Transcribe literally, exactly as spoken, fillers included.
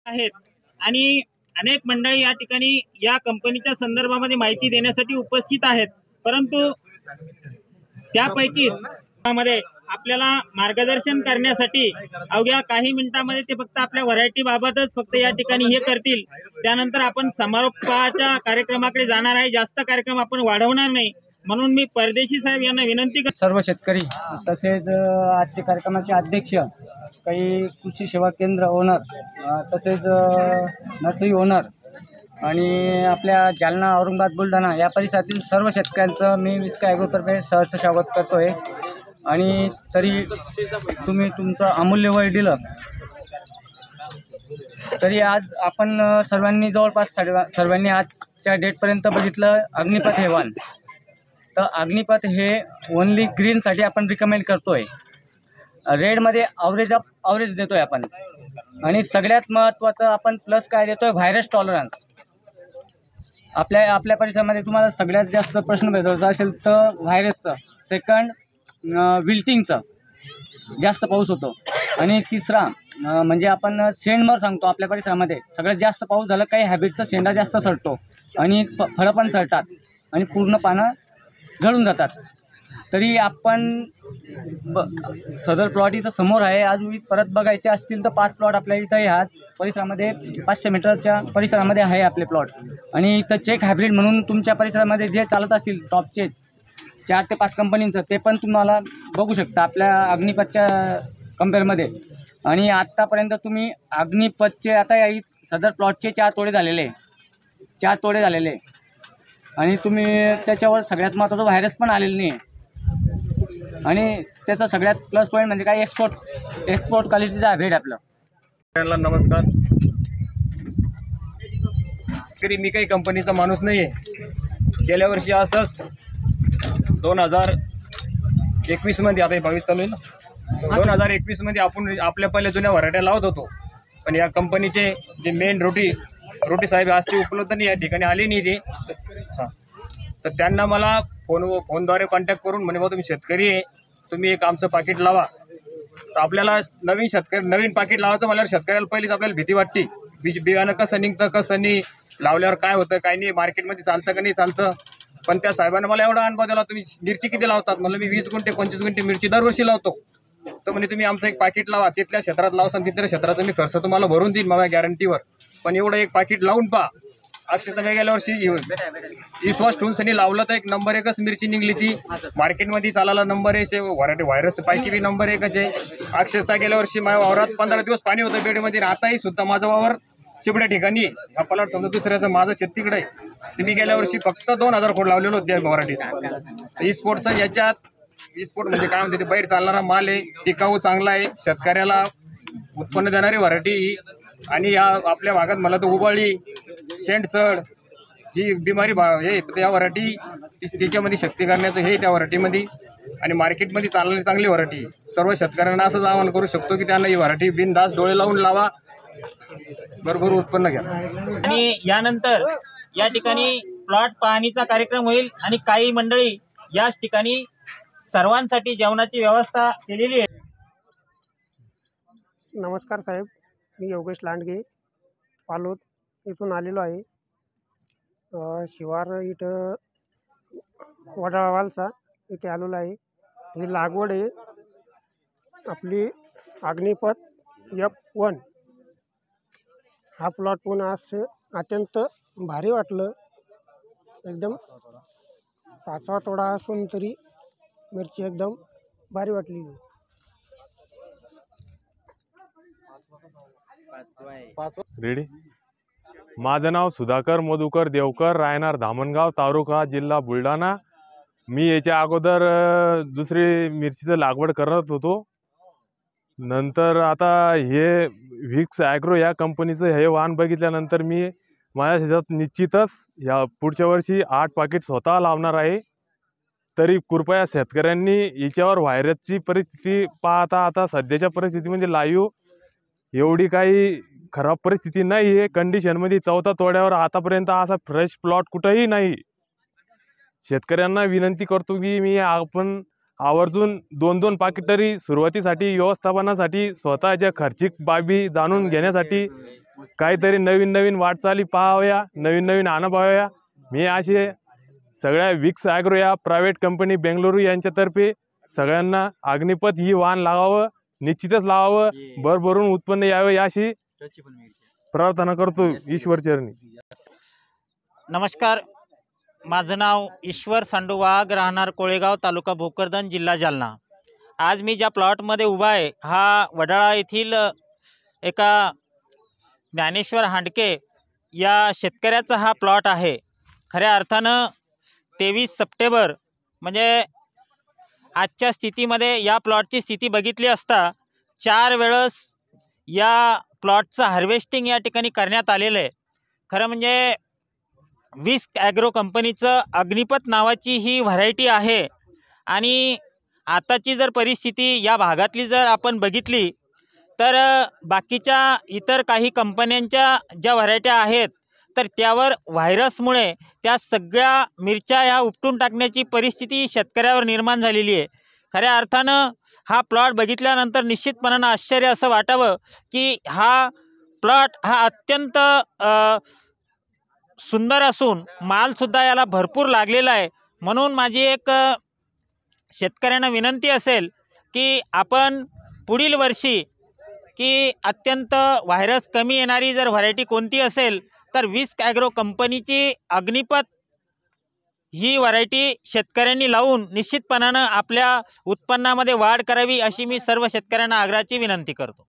आहेत आणि अनेक मंडळी या ठिकाणी या कंपनीच्या संदर्भामध्ये माहिती देण्यासाठी उपस्थित आहेत, परंतु त्यापैकीच मध्ये आपल्याला मार्गदर्शन करण्यासाठी अवघ्या काही मिनिटांमध्ये ते फक्त आपल्या व्हरायटी बाबतच फक्त या ठिकाणी हे करतील। त्यानंतर आपण समारोपाच्या कार्यक्रमाकडे जाणार आहे। जास्त कार्यक्रम आपण वाढवणार नाही, म्हणून मी परदेशी साहेब यांना विनंती करतो। सर्व शेतकरी तसेच आजच्या कार्यक्रमाचे अध्यक्ष, काही कृषी सेवा केंद्र ओनर, तसेच नर्सरी ओनर आणि आपल्या जालना, औरंगाबाद, बुलढाणा या परिसरातील सर्व शेतकऱ्यांचं मी विस्का ॲग्रोतर्फे सहर्ष स्वागत करतो आहे। आणि तरी तुम्ही तुमचं अमूल्य वेळ दिलं, तरी आज आपण सर्वांनी जवळपास सर्व सर्वांनी आजच्या डेटपर्यंत बघितलं अग्निपथ हे वाण। तर अग्निपथ हे ओनली ग्रीनसाठी आपण रिकमेंड करतो आहे। रेडमध्ये ॲव्हरेज अप ॲव्हरेज देतो आहे आपण, आणि सगळ्यात महत्त्वाचं आपण प्लस काय देतो आहे, व्हायरस टॉलरन्स। आपल्या आपल्या परिसरामध्ये तुम्हाला सगळ्यात जास्त प्रश्न भेटतो असेल तर व्हायरसचं, सेकंड विल्टिंगचं जास्त पाऊस होतो, आणि तिसरा म्हणजे आपण शेंडमर सांगतो। आपल्या परिसरामध्ये सगळ्यात जास्त पाऊस झाला काही हॅबिटचा शेंडा जास्त सडतो आणि प फळं पण सडतात आणि पूर्ण पानं जळून जातात। तरी आपण ब सदर प्लॉट इथं समोर आहे। आज परत बघायचे असतील तर पाच प्लॉट आपल्या इथं ह्याच परिसरामध्ये पाचशे मीटरच्या परिसरामध्ये आहे आपले प्लॉट। आणि इथं चेक हायब्रिड म्हणून तुमच्या परिसरामध्ये जे चालत असतील टॉपचे चार ते पाच कंपनींचं, ते पण तुम्हाला बघू शकता आपल्या अग्निपथच्या कंपेअरमध्ये। आणि आत्तापर्यंत तुम्ही अग्निपथचे आता या सदर प्लॉटचे चार तोडे झालेले चार तोडे झालेले आणि तुम्ही त्याच्यावर सगळ्यात महत्त्वाचं व्हायरस पण आलेलं नाही आहे। आणि त्याचा सगळ्यात प्लस पॉईंट म्हणजे काय, एक्सपोर्ट एक्सपोर्ट क्वालिटीचा आहे भेट आपलं। नमस्कार। तरी मी काही कंपनीचा माणूस नाही आहे। गेल्या वर्षी असंच दोन हजार एकवीसमध्ये, आता बावीस चालू आहे ना, दोन हजार एकवीसमध्ये आपण आपल्या पहिल्या जुन्या व्हरायट्या लावत होतो, पण या कंपनीचे जे मेन रोटी रोटी साहेब आज ते उपलब्ध नाही, या ठिकाणी आली नाही ते। हां, तर त्यांना मला फोन फोनद्वारे कॉन्टॅक्ट करून म्हणे, बा तुम्ही शेतकरी आहे, तुम्ही एक आमचं पाकिट लावा। तर आपल्याला नवीन शेतकरी नवीन पाकिट लावायचं म्हणल्यावर शेतकऱ्याला पहिलीच आपल्याला भीती वाटते, बीज बियाणं कसं निघतं, कसं नाही, लावल्यावर काय होतं काय नाही, मार्केटमध्ये चालतं का नाही चालतं। पण त्या साहेबांना मला एवढा अनुभव दिला, तुम्ही मिरची किती लावतात म्हणलं, मी वीस गुंठे पंचवीस गुंठे मिरची दरवर्षी लावतो। तर म्हणजे तुम्ही आमचं एक पाकिट लावा, तिथल्या क्षेत्रात लावसान तिथल्या क्षेत्राचा मी खर्च तुम्हाला भरून देईन माझ्या गॅरंटीवर, पण एवढं एक पाकिट लावून पहा। अक्षरशः मी गेल्या वर्षी विश्वास ठेवून सनी लावलं तर एक नंबर एकच मिरची निघली, ती मार्केटमध्ये चालायला नंबर एक, व्हरायटी व्हायरस पैकी बी नंबर एकच आहे। अक्षरशः गेल्या वर्षी माझ्या वावरात पंधरा दिवस पाणी होतं बेडमध्ये, आताही सुद्धा माझं वावर चिबड्या ठिकाणी, हा पलाट समजा दुसऱ्याचं माझं शेत तिकडे आहे। तुम्ही गेल्या वर्षी फक्त दोन हजार खोड लावलेलो होते मराठी स्पोर्टचं। याच्यात स्पोर्ट म्हणजे काय म्हणते, ते बाहेर चालणारा माल आहे, टिकाऊ चांगला आहे, शेतकऱ्याला उत्पन्न देणारी व्हरायटी। आणि या आपल्या भागात मला तर उबाळी, शेंडचड ही बिमारी हे त्या व्हरायटी, त्याच्यामध्ये शक्ती करण्याचं हे त्या व्हरायटीमध्ये, आणि मार्केटमध्ये चालणारी चांगली व्हरायटी। सर्व शेतकऱ्यांना असंच आवाहन करू शकतो की त्यांना ही व्हरायटी बिनधास्त डोळे लावून लावा, बरोबर उत्पन्न घ्या। आणि यानंतर या ठिकाणी प्लॉट पाहणीचा कार्यक्रम होईल आणि काही मंडळी याच ठिकाणी सर्वांसाठी जेवणाची व्यवस्था केलेली आहे। नमस्कार साहेब, मी योगेश लांडगे पालोद इथून आलेलो आहे। शिवार इथं वडाळावालचा इथे आलेलो आहे। ही लागवड आहे आपली अग्निपथ एफ वन। हा प्लॉट पण आज अत्यंत भारी वाटलं, एकदम पाचवा तोडा असून तरी मिरची एकदम भारी वाटली। रेडी। माझं नाव सुधाकर मधुकर देवकर, राहणार धामणगाव, तालुका जिल्हा बुलढाणा। मी याच्या अगोदर दुसरी मिरचीचं लागवड करत होतो, नंतर आता हे व्हिक्स ॲग्रो या कंपनीचं हे वाहन बघितल्यानंतर मी माझ्या शेतात निश्चितच या पुढच्या वर्षी आठ पाकिट स्वतः लावणार आहे। तरी कृपया शेतकऱ्यांनी याच्यावर व्हायरसची परिस्थिती पाहता, आता सध्याच्या परिस्थिती म्हणजे लाईव्ह एवढी काही खराब परिस्थिती नाही आहे कंडिशनमध्ये। चौथा तोड्यावर आतापर्यंत असा फ्रेश प्लॉट कुठंही नाही। शेतकऱ्यांना विनंती करतो की मी आपण आवर्जून दोन दोन पाकिट तरी सुरुवातीसाठी व्यवस्थापनासाठी स्वतःच्या खर्चिक बाबी जाणून घेण्यासाठी काहीतरी नवीन नवीन वाटचाली पाहाव्या, नवीन नवीन अनुभवाव्या. मी असे सगळ्या विक्स ॲग्रो या प्रायव्हेट कंपनी बेंगलुरू यांच्यातर्फे सगळ्यांना अग्निपथ ही वाहन लावावं, निश्चितच लावावं, भरभरून उत्पन्न यावं याची प्रार्थना करतो ईश्वरचरणी. नमस्कार, माझं नाव ईश्वर सांडू वाघ, राहणार कोळेगाव, तालुका भोकरदन, जिल्हा जालना. आज मी ज्या प्लॉटमध्ये उभा आहे हा वडाळा येथील एका ज्ञानेश्वर हांडके या शेतकऱ्याचा हा प्लॉट आहे. खऱ्या अर्थानं तेवीस सप्टेंबर म्हणजे आजच्या स्थितीमध्ये या प्लॉटची स्थिती बघितली असता चार वेळेस या प्लॉटचं हार्वेस्टिंग या ठिकाणी करण्यात आलेलं आहे. खरं म्हणजे विस्क ॲग्रो कंपनीचं अग्निपथ नावाची ही व्हरायटी आहे. आणि आताची जर परिस्थिती या भागातली जर आपण बघितली तर बाकीच्या इतर काही कंपन्यांच्या ज्या व्हरायट्या आहेत तर त्यावर व्हायरसमुळे त्या सगळ्या मिरच्या ह्या उपटून टाकण्याची परिस्थिती शेतकऱ्यावर निर्माण झालेली आहे. खऱ्या अर्थानं हा प्लॉट बघितल्यानंतर निश्चितपणानं आश्चर्य असं वाटावं की हा प्लॉट हा अत्यंत सुंदर असून मालसुद्धा याला भरपूर लागलेला आहे. म्हणून माझी एक शेतकऱ्यांना विनंती असेल की आपण पुढील वर्षी की अत्यंत व्हायरस कमी येणारी जर व्हरायटी कोणती असेल तर विस्क ॲग्रो कंपनीची अग्निपथ ही व्हरायटी शेतकऱ्यांनी लावून निश्चितपणानं आपल्या उत्पन्नामध्ये वाढ करावी अशी मी सर्व शेतकऱ्यांना आग्रहाची विनंती करतो.